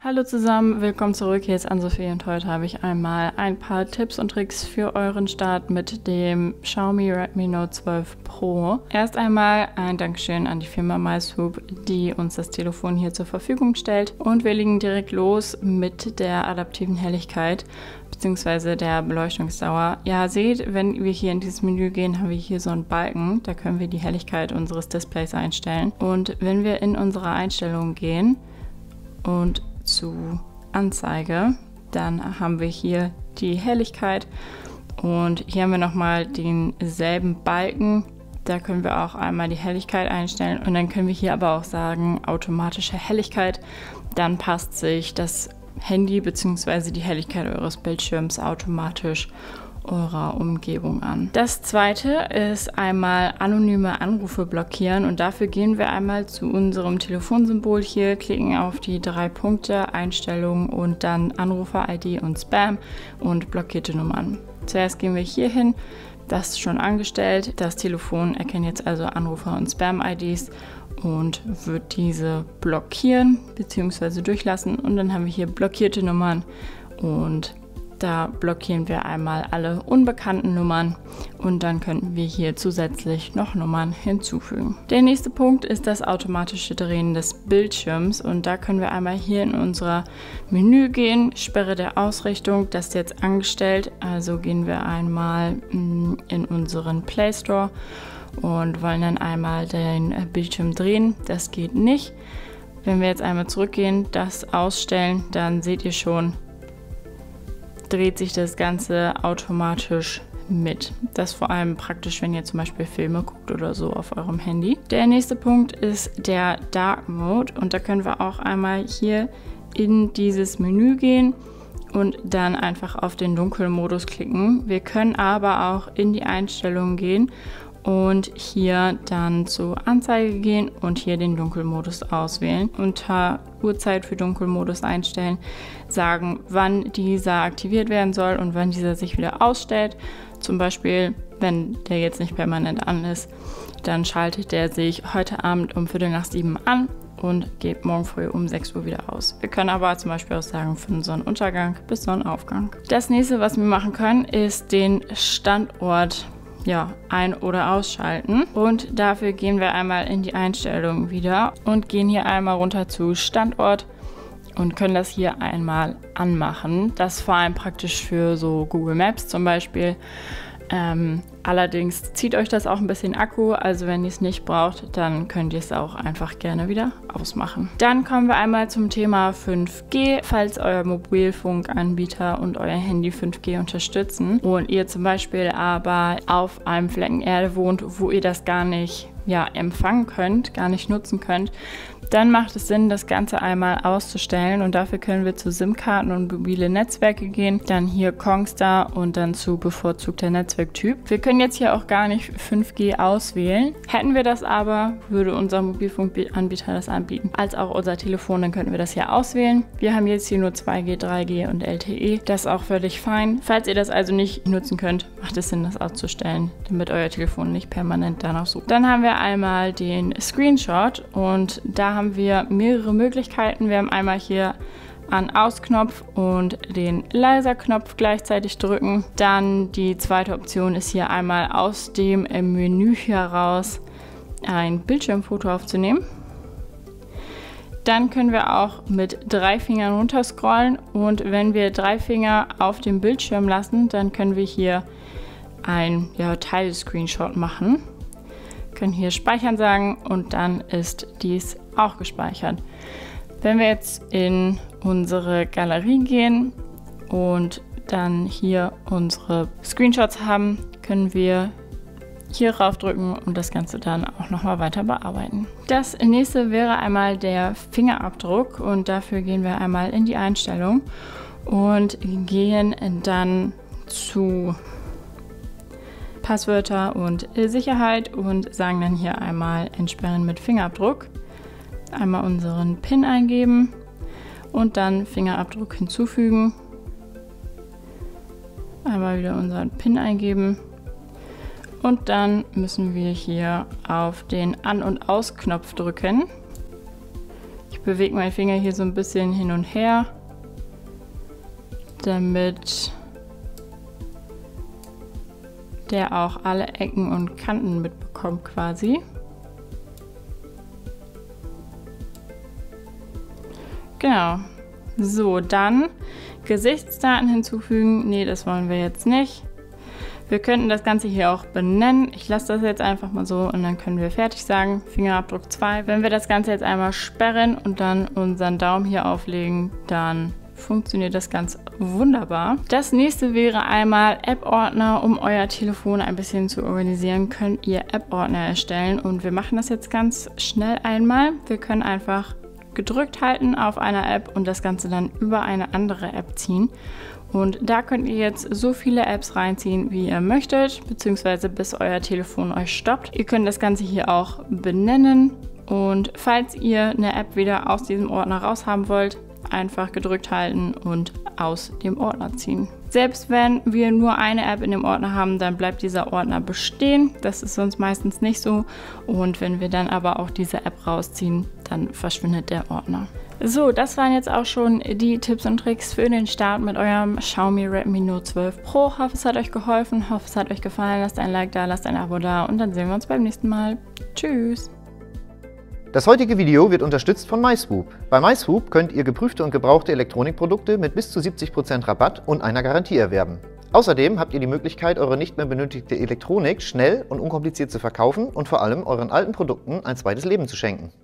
Hallo zusammen, willkommen zurück, hier ist Ann-Sophie und heute habe ich einmal ein paar Tipps und Tricks für euren Start mit dem Xiaomi Redmi Note 12 Pro. Erst einmal ein Dankeschön an die Firma MySwoop, die uns das Telefon hier zur Verfügung stellt, und wir legen direkt los mit der adaptiven Helligkeit bzw. der Beleuchtungsdauer. Ja, seht, wenn wir hier in dieses Menü gehen, haben wir hier so einen Balken, da können wir die Helligkeit unseres Displays einstellen, und wenn wir in unsere Einstellungen gehen und zu Anzeige, dann haben wir hier die Helligkeit und hier haben wir nochmal denselben Balken. Da können wir auch einmal die Helligkeit einstellen und dann können wir hier aber auch sagen automatische Helligkeit. Dann passt sich das Handy bzw. die Helligkeit eures Bildschirms automatisch eurer Umgebung an. Das zweite ist einmal anonyme Anrufe blockieren, und dafür gehen wir einmal zu unserem Telefonsymbol hier, klicken auf die 3 Punkte, Einstellungen und dann Anrufer-ID und Spam und blockierte Nummern. Zuerst gehen wir hier hin, das ist schon angestellt. Das Telefon erkennt jetzt also Anrufer- und Spam-IDs und wird diese blockieren bzw. durchlassen, und dann haben wir hier blockierte Nummern und da blockieren wir einmal alle unbekannten Nummern und dann könnten wir hier zusätzlich noch Nummern hinzufügen. Der nächste Punkt ist das automatische Drehen des Bildschirms, und da können wir einmal hier in unser Menü gehen, Sperre der Ausrichtung, das ist jetzt angestellt, also gehen wir einmal in unseren Play Store und wollen dann einmal den Bildschirm drehen, das geht nicht. Wenn wir jetzt einmal zurückgehen, das ausstellen, dann seht ihr schon, dreht sich das Ganze automatisch mit. Das ist vor allem praktisch, wenn ihr zum Beispiel Filme guckt oder so auf eurem Handy. Der nächste Punkt ist der Dark Mode, und da können wir auch einmal hier in dieses Menü gehen und dann einfach auf den Dunkelmodus klicken. Wir können aber auch in die Einstellungen gehen und hier dann zu Anzeige gehen und hier den Dunkelmodus auswählen. Unter Uhrzeit für Dunkelmodus einstellen, sagen, wann dieser aktiviert werden soll und wann dieser sich wieder ausstellt. Zum Beispiel, wenn der jetzt nicht permanent an ist, dann schaltet der sich heute Abend um 6:15 an und geht morgen früh um 6 Uhr wieder aus. Wir können aber zum Beispiel auch sagen, von Sonnenuntergang bis Sonnenaufgang. Das nächste, was wir machen können, ist den Standort ein- oder ausschalten, und dafür gehen wir einmal in die Einstellungen wieder und gehen hier einmal runter zu Standort und können das hier einmal anmachen. Das ist vor allem praktisch für so Google Maps zum Beispiel. Allerdings zieht euch das auch ein bisschen Akku, also wenn ihr es nicht braucht, dann könnt ihr es auch einfach gerne wieder ausmachen. Dann kommen wir einmal zum Thema 5G. Falls euer Mobilfunkanbieter und euer Handy 5G unterstützen und ihr zum Beispiel aber auf einem Flecken Erde wohnt, wo ihr das gar nicht empfangen könnt, gar nicht nutzen könnt, dann macht es Sinn, das Ganze einmal auszustellen, und dafür können wir zu SIM-Karten und mobile Netzwerke gehen, dann hier Kongstar und dann zu bevorzugter Netzwerktyp. Wir können jetzt hier auch gar nicht 5G auswählen. Hätten wir das aber, würde unser Mobilfunkanbieter das anbieten, als auch unser Telefon, dann könnten wir das hier auswählen. Wir haben jetzt hier nur 2G, 3G und LTE, das ist auch völlig fein. Falls ihr das also nicht nutzen könnt, macht es Sinn, das auszustellen, damit euer Telefon nicht permanent danach sucht. Dann haben wir einmal den Screenshot, und da haben wir mehrere Möglichkeiten. Wir haben einmal hier An-Aus-Knopf und den Leiser-Knopf gleichzeitig drücken. Dann die zweite Option ist hier einmal aus dem Menü heraus ein Bildschirmfoto aufzunehmen. Dann können wir auch mit 3 Fingern runterscrollen, und wenn wir 3 Finger auf dem Bildschirm lassen, dann können wir hier ein Teil-Screenshot machen. Können hier speichern sagen, und dann ist dies auch gespeichert. Wenn wir jetzt in unsere Galerie gehen und dann hier unsere Screenshots haben, können wir hier raufdrücken und das Ganze dann auch nochmal weiter bearbeiten. Das nächste wäre einmal der Fingerabdruck, und dafür gehen wir einmal in die Einstellung und gehen dann zu Passwörter und Sicherheit und sagen dann hier einmal entsperren mit Fingerabdruck. Einmal unseren PIN eingeben und dann Fingerabdruck hinzufügen. Einmal wieder unseren PIN eingeben und dann müssen wir hier auf den An- und Aus-Knopf drücken. Ich bewege meinen Finger hier so ein bisschen hin und her, damit der auch alle Ecken und Kanten mitbekommt quasi. Genau. So, dann Gesichtsdaten hinzufügen. Nee, das wollen wir jetzt nicht. Wir könnten das Ganze hier auch benennen. Ich lasse das jetzt einfach mal so und dann können wir fertig sagen. Fingerabdruck 2. Wenn wir das Ganze jetzt einmal sperren und dann unseren Daumen hier auflegen, dann funktioniert das ganz wunderbar. Das nächste wäre einmal App-Ordner. Um euer Telefon ein bisschen zu organisieren, könnt ihr App-Ordner erstellen. Und wir machen das jetzt ganz schnell einmal. Wir können einfach gedrückt halten auf einer App und das Ganze dann über eine andere App ziehen. Und da könnt ihr jetzt so viele Apps reinziehen, wie ihr möchtet, beziehungsweise bis euer Telefon euch stoppt. Ihr könnt das Ganze hier auch benennen und falls ihr eine App wieder aus diesem Ordner raus haben wollt, einfach gedrückt halten und aus dem Ordner ziehen. Selbst wenn wir nur eine App in dem Ordner haben, dann bleibt dieser Ordner bestehen. Das ist sonst meistens nicht so. Und wenn wir dann aber auch diese App rausziehen, dann verschwindet der Ordner. So, das waren jetzt auch schon die Tipps und Tricks für den Start mit eurem Xiaomi Redmi Note 12 Pro. Hoffe, es hat euch geholfen, hoffe, es hat euch gefallen. Lasst ein Like da, lasst ein Abo da und dann sehen wir uns beim nächsten Mal. Tschüss! Das heutige Video wird unterstützt von MySwoop. Bei MySwoop könnt ihr geprüfte und gebrauchte Elektronikprodukte mit bis zu 70% Rabatt und einer Garantie erwerben. Außerdem habt ihr die Möglichkeit, eure nicht mehr benötigte Elektronik schnell und unkompliziert zu verkaufen und vor allem euren alten Produkten ein zweites Leben zu schenken.